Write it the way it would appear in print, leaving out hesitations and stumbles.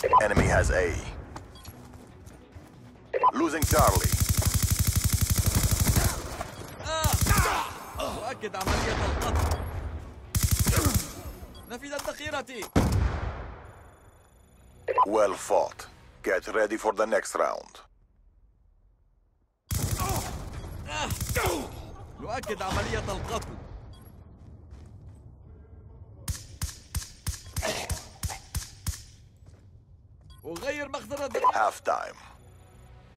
Enemy has A. Losing Charlie. أؤكد عملية القتل. نفذت ذخيرتي. Well fought. Get ready for the next round. نؤكد عملية القتل. أغير مخزن الذخيرة. Half time.